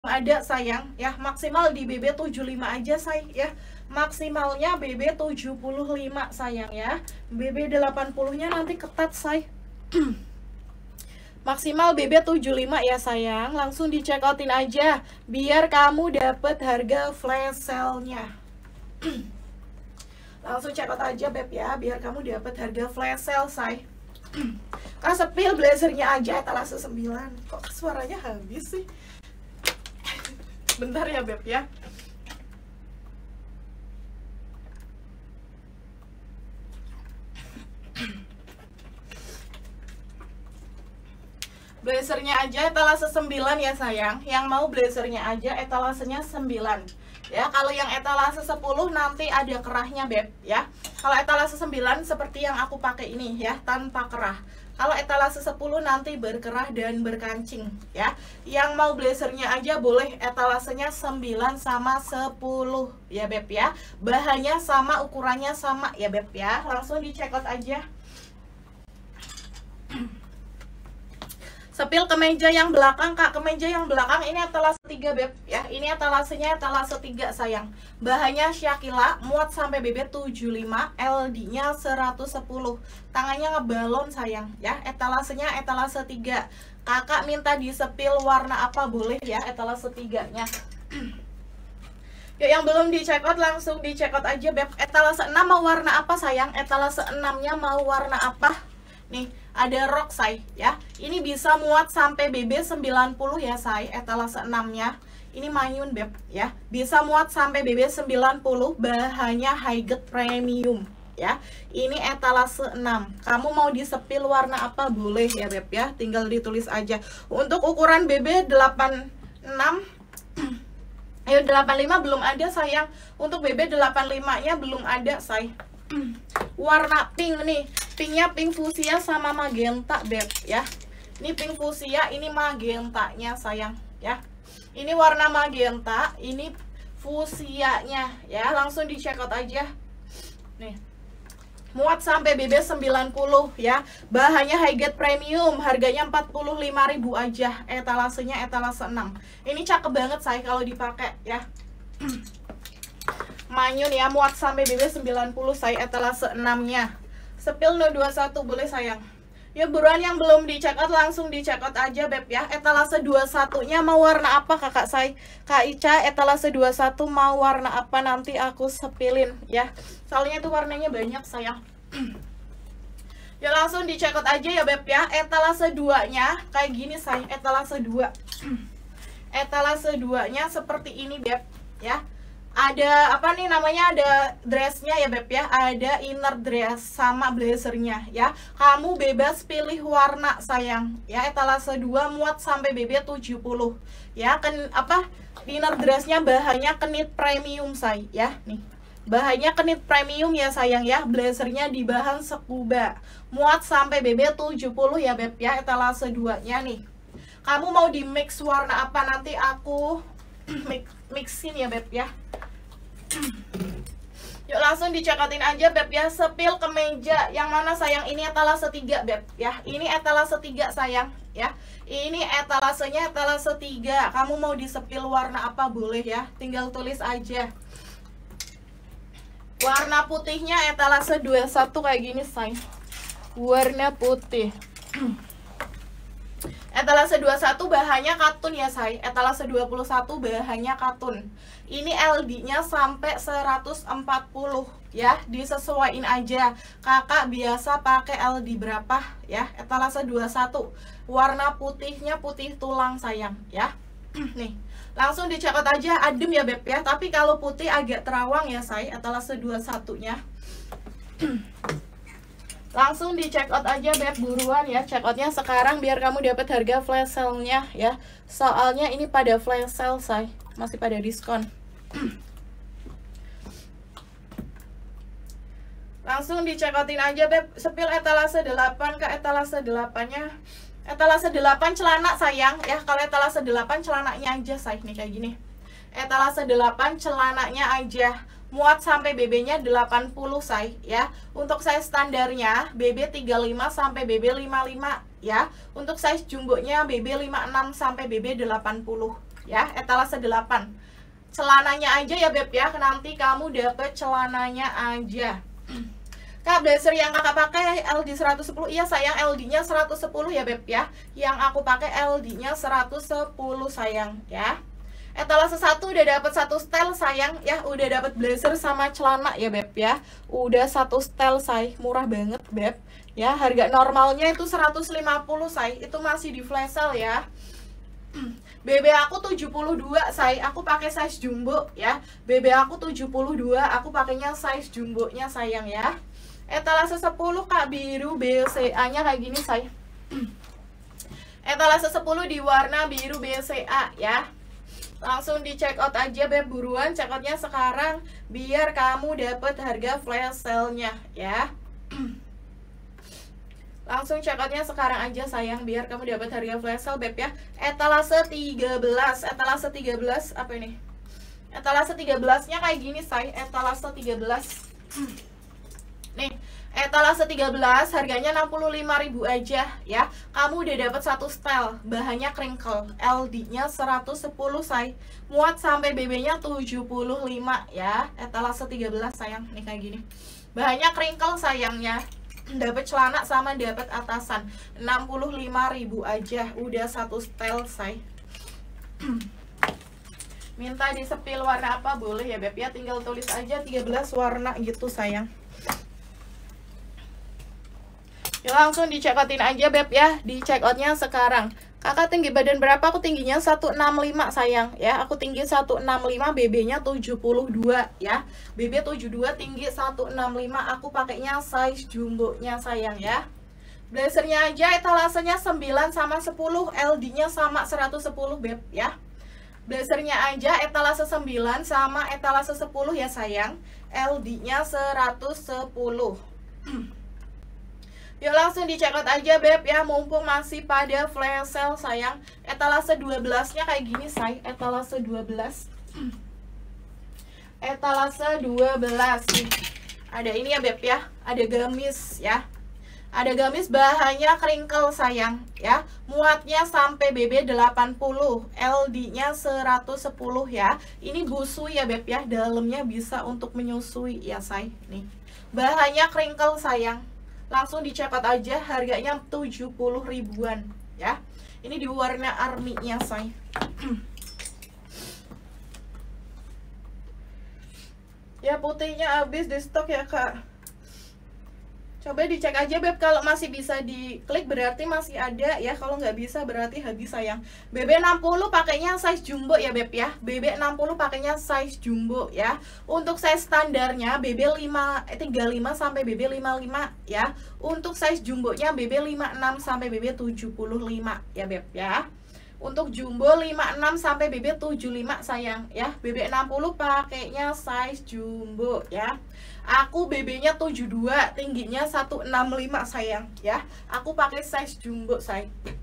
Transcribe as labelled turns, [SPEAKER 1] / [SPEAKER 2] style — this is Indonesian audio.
[SPEAKER 1] ada sayang ya, maksimal di BB 75 aja say ya. Maksimalnya BB 75 sayang ya. BB 80-nya nanti ketat say. Maksimal BB 75 ya sayang. Langsung di check outin aja biar kamu dapet harga flash sale-nya. Langsung check out aja beb ya, biar kamu dapet harga flash sale say. Kan sepil blazernya aja etalase 9. Kok suaranya habis sih? Bentar ya beb ya. Blazernya aja etalase 9 ya sayang. Yang mau blazernya aja etalasenya 9 ya. Kalau yang etalase 10 nanti ada kerahnya beb ya. Kalau etalase 9 seperti yang aku pakai ini ya, tanpa kerah. Kalau etalase 10 nanti berkerah dan berkancing ya. Yang mau blazernya aja boleh etalasenya 9 sama 10 ya beb ya. Bahannya sama, ukurannya sama ya beb ya. Langsung di check out aja. Sepil kemeja yang belakang kak, kemeja yang belakang ini etalase 3 beb ya. Ini etalasenya etalase 3 sayang. Bahannya Shakila, muat sampai BB 75, LD-nya 110. Tangannya ngebalon sayang ya. Etalasenya etalase 3. Kakak minta di sepil warna apa boleh ya etalase 3-nya. Yuk yang belum di check out langsung di check out aja beb. Etalase 6 mau warna apa sayang? Etalase 6-nya mau warna apa? Nih, ada rok say ya. Ini bisa muat sampai BB 90 ya say, etalase 6-nya. Ini manyun beb ya. Bisa muat sampai BB 90, bahannya Highget premium ya. Ini etalase 6. Kamu mau disepil warna apa boleh ya beb ya. Tinggal ditulis aja. Untuk ukuran BB 86 ayo 85 belum ada sayang. Untuk BB 85-nya belum ada say. Warna pink nih, pinknya pink fuchsia sama magenta beb ya. Ini pink fuchsia, ini magentanya sayang ya. Ini warna magenta, ini fuchsianya ya. Langsung di check out aja. Nih, muat sampai BB 90 ya. Bahannya Highget premium, harganya 45.000 aja. Etalasenya etalase 6. Ini cakep banget say kalau dipakai ya. Manyun ya, muat sampai BB 90 saya etalase 6-nya. Sepil 021 boleh sayang. Ya buruan yang belum di check out langsung di check out aja beb ya. Etalase 21-nya mau warna apa kakak say? Kak Ica etalase 21 mau warna apa nanti aku sepilin ya. Soalnya itu warnanya banyak sayang. Ya langsung di check out aja ya beb ya. Etalase 2-nya kayak gini say, etalase 2. Etalase 2-nya seperti ini beb ya. Ada apa nih namanya, ada dressnya ya beb ya, ada inner dress sama blazernya ya. Kamu bebas pilih warna sayang ya. Etalase 2 muat sampai BB 70 ya. Inner dressnya bahannya kenit premium say ya. Nih bahannya kenit premium ya sayang ya. Blazernya di bahan scuba, muat sampai BB 70 ya beb ya. Etalase 2 nya nih. Kamu mau di mix warna apa nanti aku mixin ya beb ya. Yuk langsung dicekatin aja beb ya. Sepil kemeja yang mana sayang? Ini etalase 3 beb ya. Ini etalase 3 sayang ya. Ini etalasenya etalase 3. Kamu mau disepil warna apa boleh ya. Tinggal tulis aja. Warna putihnya etalase 21 kayak gini sayang. Warna putih. Etalase 21 bahannya katun ya say. Etalase 21 bahannya katun. Ini LD-nya sampai 140 ya. Disesuaiin aja. Kakak biasa pakai LD berapa ya? Etalase 21. Warna putihnya putih tulang sayang ya. Nih, langsung di check out aja. Adem ya beb ya. Tapi kalau putih agak terawang ya say. Etalase 21-nya. Langsung di check out aja beb, buruan ya check outnya sekarang biar kamu dapat harga flash sale-nya ya. Soalnya ini pada flash sale say, masih pada diskon. Langsung di check outin aja beb. Sepil etalase 8 ke etalase 8-nya. Etalase 8 celana sayang ya. Kalau etalase 8 celananya aja say, nih kayak gini. Etalase 8 celananya aja. Muat sampai BB-nya 80 say ya. Untuk size standarnya BB 35 sampai BB 55 ya. Untuk size jumbonya BB 56 sampai BB 80 ya, etalase 8. Celananya aja ya beb ya, nanti kamu dapet celananya aja. Kak, blazer yang kakak pakai LD 110, iya sayang, LD-nya 110 ya beb ya. Yang aku pakai LD-nya 110 sayang ya. Etalase 1 udah dapet 1 style sayang ya, udah dapet blazer sama celana ya beb ya. Udah 1 style say, murah banget beb ya. Harga normalnya itu 150 say, itu masih di flash sale ya. BB aku 72 say, aku pakai size jumbo ya. BB aku 72, aku pakainya size jumbonya sayang ya. Etalase 10 kak, biru BCA nya kayak gini say. Etalase 10 di warna biru BCA ya. Langsung di check out aja beb, buruan check outnya sekarang biar kamu dapet harga flash sale nya ya. Langsung check outnya sekarang aja sayang, biar kamu dapat harga flash sale beb ya. Etalase 13, etalase 13 apa ini? Etalase 13 nya kayak gini say, etalase 13. Nih, etalase 13 harganya 65.000 aja ya. Kamu udah dapat 1 style, bahannya crinkle, LD-nya 110 say. Muat sampai BB-nya 75 ya. Etalase 13 sayang, nih kayak gini. Bahannya crinkle sayangnya. Dapat celana sama dapat atasan, 65.000 aja, udah 1 style say. Minta di sepil warna apa boleh ya beb ya, tinggal tulis aja 13 warna gitu sayang. Yuk langsung di check outin aja beb ya, di check outnya sekarang. Kakak tinggi badan berapa? Aku tingginya 165 sayang ya. Aku tinggi 165, BB-nya 72 ya. BB 72, tinggi 165. Aku pakainya size jumbo-nya sayang ya. Blazernya aja etalasenya 9 sama 10, LD-nya sama 110 beb ya. Blazernya aja etalase 9 sama etalase 10 ya sayang. LD-nya 110. Yuk langsung di check out aja beb ya, mumpung masih pada flash sale sayang. Etalase 12 nya kayak gini say, etalase 12. Etalase 12 nih. Ada ini ya beb ya, ada gamis ya. Ada gamis, bahannya crinkle sayang ya. Muatnya sampai BB 80, LD-nya 110 ya. Ini busui ya beb ya, dalamnya bisa untuk menyusui ya say. Nih, bahannya crinkle sayang. Langsung di check out aja, harganya 70 ribuan ya. Ini di warna army-nya say. Ya putihnya habis di stok ya kak. Coba dicek aja beb, kalau masih bisa diklik berarti masih ada ya. Kalau nggak bisa berarti habis sayang. BB 60 pakainya size jumbo ya beb ya. BB 60 pakainya size jumbo ya. Untuk size standarnya BB 35 sampai BB 55 ya. Untuk size jumbonya BB 56 sampai BB 75 ya beb ya. Untuk jumbo 56 sampai BB 75 sayang ya. BB 60 pakainya size jumbo ya. Aku BB-nya 72, tingginya 165 sayang ya. Aku pakai size jumbo say.